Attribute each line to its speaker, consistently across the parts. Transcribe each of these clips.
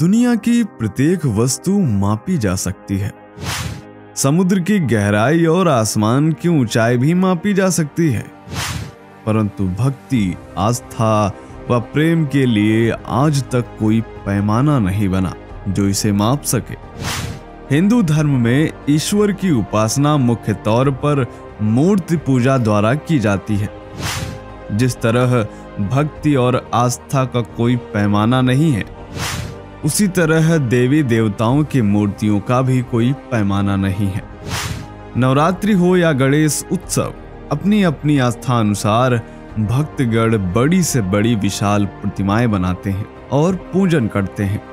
Speaker 1: दुनिया की प्रत्येक वस्तु मापी जा सकती है। समुद्र की गहराई और आसमान की ऊंचाई भी मापी जा सकती है, परंतु भक्ति, आस्था व प्रेम के लिए आज तक कोई पैमाना नहीं बना जो इसे माप सके। हिंदू धर्म में ईश्वर की उपासना मुख्य तौर पर मूर्ति पूजा द्वारा की जाती है। जिस तरह भक्ति और आस्था का कोई पैमाना नहीं है, उसी तरह देवी देवताओं की मूर्तियों का भी कोई पैमाना नहीं है। नवरात्रि हो या गणेश उत्सव, अपनी अपनी आस्था अनुसार भक्तगण बड़ी से बड़ी विशाल प्रतिमाएं बनाते हैं और पूजन करते हैं।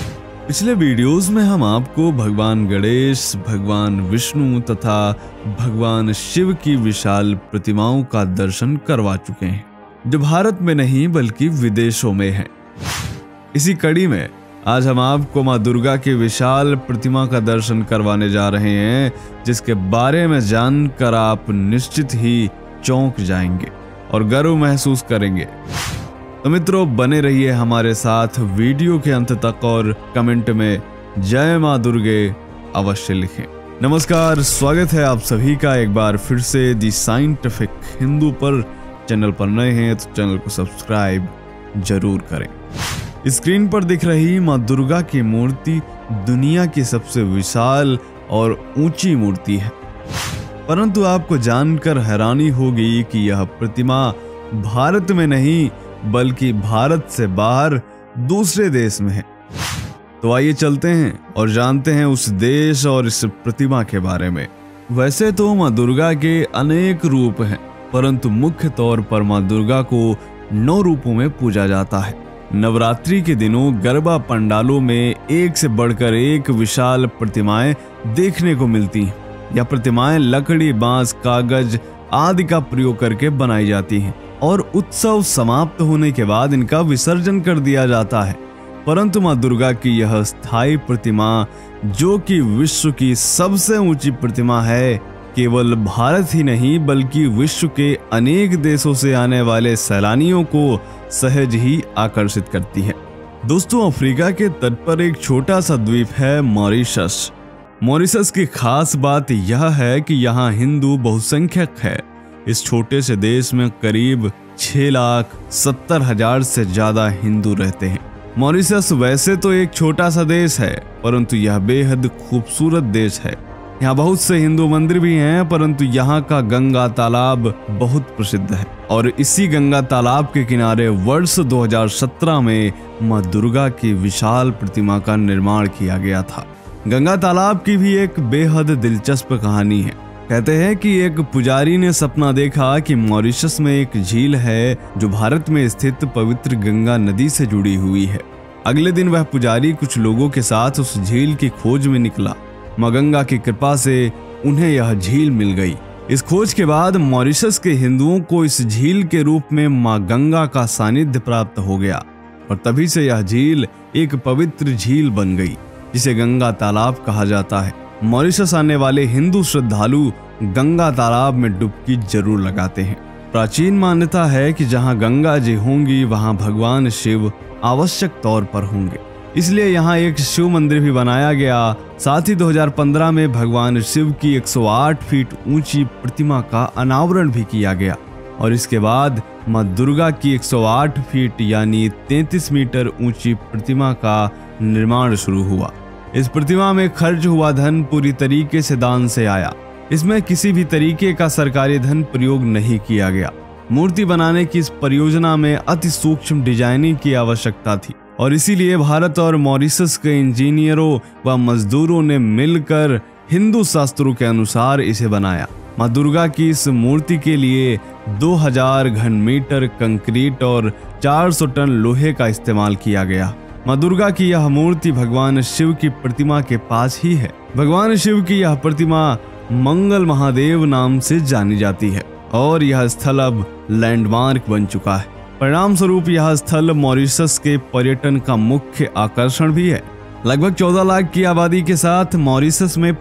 Speaker 1: पिछले वीडियोस में हम आपको भगवान गणेश, भगवान विष्णु तथा भगवान शिव की विशाल प्रतिमाओं का दर्शन करवा चुके हैं, जो भारत में नहीं बल्कि विदेशों में है। इसी कड़ी में आज हम आपको मां दुर्गा की विशाल प्रतिमा का दर्शन करवाने जा रहे हैं, जिसके बारे में जानकर आप निश्चित ही चौंक जाएंगे और गर्व महसूस करेंगे। तो मित्रों, बने रहिए हमारे साथ वीडियो के अंत तक और कमेंट में जय मां दुर्गे अवश्य लिखें। नमस्कार, स्वागत है आप सभी का एक बार फिर से दी साइंटिफिक हिंदू पर। चैनल पर नए हैं तो चैनल को सब्सक्राइब जरूर करें। स्क्रीन पर दिख रही मां दुर्गा की मूर्ति दुनिया की सबसे विशाल और ऊंची मूर्ति है, परंतु आपको जानकर हैरानी होगी कि यह प्रतिमा भारत में नहीं बल्कि भारत से बाहर दूसरे देश में है। तो आइए चलते हैं और जानते हैं उस देश और इस प्रतिमा के बारे में। वैसे तो मां दुर्गा के अनेक रूप हैं, परंतु मुख्य तौर पर मां दुर्गा को 9 रूपों में पूजा जाता है। नवरात्रि के दिनों गरबा पंडालों में एक से बढ़कर एक विशाल प्रतिमाएं देखने को मिलती हैं। यह प्रतिमाएं लकड़ी, बांस, कागज आदि का प्रयोग करके बनाई जाती हैं और उत्सव समाप्त होने के बाद इनका विसर्जन कर दिया जाता है। परंतु मां दुर्गा की यह स्थायी प्रतिमा, जो कि विश्व की सबसे ऊंची प्रतिमा है, केवल भारत ही नहीं बल्कि विश्व के अनेक देशों से आने वाले सैलानियों को सहज ही आकर्षित करती है। दोस्तों, अफ्रीका के तट पर एक छोटा सा द्वीप है मॉरिशस। मॉरिशस की खास बात यह है कि यहाँ हिंदू बहुसंख्यक है। इस छोटे से देश में करीब 6,70,000 से ज्यादा हिंदू रहते हैं। मॉरिशस वैसे तो एक छोटा सा देश है, परंतु यह बेहद खूबसूरत देश है। यहाँ बहुत से हिंदू मंदिर भी हैं, परंतु यहाँ का गंगा तालाब बहुत प्रसिद्ध है और इसी गंगा तालाब के किनारे वर्ष 2017 में मां दुर्गा की विशाल प्रतिमा का निर्माण किया गया था। गंगा तालाब की भी एक बेहद दिलचस्प कहानी है। कहते हैं कि एक पुजारी ने सपना देखा कि मॉरिशस में एक झील है जो भारत में स्थित पवित्र गंगा नदी से जुड़ी हुई है। अगले दिन वह पुजारी कुछ लोगों के साथ उस झील की खोज में निकला। मां गंगा की कृपा से उन्हें यह झील मिल गई। इस खोज के बाद मॉरिशस के हिंदुओं को इस झील के रूप में मां गंगा का सानिध्य प्राप्त हो गया और तभी से यह झील एक पवित्र झील बन गई, जिसे गंगा तालाब कहा जाता है। मॉरिशस आने वाले हिंदू श्रद्धालु गंगा तालाब में डुबकी जरूर लगाते हैं। प्राचीन मान्यता है कि जहां गंगा जी होंगी वहां भगवान शिव आवश्यक तौर पर होंगे, इसलिए यहाँ एक शिव मंदिर भी बनाया गया। साथ ही 2015 में भगवान शिव की 108 फीट ऊंची प्रतिमा का अनावरण भी किया गया और इसके बाद मां दुर्गा की 108 फीट यानी 33 मीटर ऊंची प्रतिमा का निर्माण शुरू हुआ। इस प्रतिमा में खर्च हुआ धन पूरी तरीके से दान से आया। इसमें किसी भी तरीके का सरकारी धन प्रयोग नहीं किया गया। मूर्ति बनाने की इस परियोजना में अति सूक्ष्म डिजाइनिंग की आवश्यकता थी और इसीलिए भारत और मॉरिशस के इंजीनियरों व मजदूरों ने मिलकर हिंदू शास्त्रों के अनुसार इसे बनाया। मां दुर्गा की इस मूर्ति के लिए 2000 घन मीटर कंक्रीट और 400 टन लोहे का इस्तेमाल किया गया। मां दुर्गा की यह मूर्ति भगवान शिव की प्रतिमा के पास ही है। भगवान शिव की यह प्रतिमा मंगल महादेव नाम से जानी जाती है और यह स्थल अब लैंडमार्क बन चुका है। परिणाम स्वरूप यह स्थल मॉरिशस के पर्यटन का मुख्य आकर्षण भी है। लगभग 14 लाख की आबादी के साथ मॉरिशस में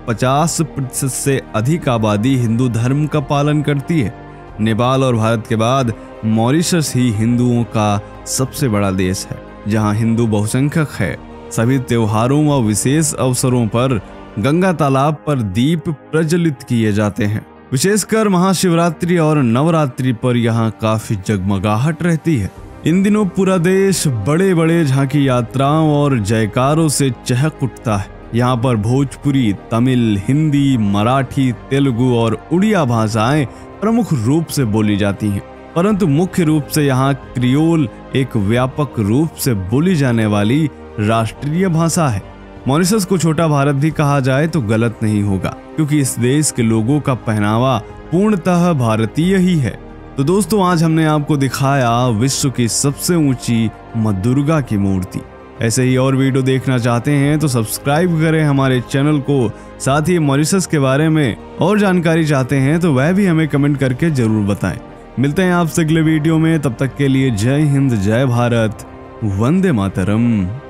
Speaker 1: 50% से अधिक आबादी हिंदू धर्म का पालन करती है। नेपाल और भारत के बाद मॉरिशस ही हिंदुओं का सबसे बड़ा देश है, जहां हिंदू बहुसंख्यक है। सभी त्योहारों व विशेष अवसरों पर गंगा तालाब पर दीप प्रज्वलित किए जाते हैं। विशेषकर महाशिवरात्रि और नवरात्रि पर यहाँ काफी जगमगाहट रहती है। इन दिनों पूरा देश बड़े बड़े झांकी यात्राओं और जयकारों से चहक उठता है। यहाँ पर भोजपुरी, तमिल, हिंदी, मराठी, तेलुगु और उड़िया भाषाएं प्रमुख रूप से बोली जाती हैं, परंतु मुख्य रूप से यहाँ क्रियोल एक व्यापक रूप से बोली जाने वाली राष्ट्रीय भाषा है। मॉरिशस को छोटा भारत भी कहा जाए तो गलत नहीं होगा, क्योंकि इस देश के लोगों का पहनावा पूर्णतः भारतीय ही है। तो दोस्तों, आज हमने आपको दिखाया विश्व की सबसे ऊंची मां दुर्गा की मूर्ति। ऐसे ही और वीडियो देखना चाहते हैं तो सब्सक्राइब करें हमारे चैनल को। साथ ही मॉरिशस के बारे में और जानकारी चाहते हैं तो वह भी हमें कमेंट करके जरूर बताएं। मिलते हैं आपसे अगले वीडियो में, तब तक के लिए जय हिंद, जय भारत, वंदे मातरम।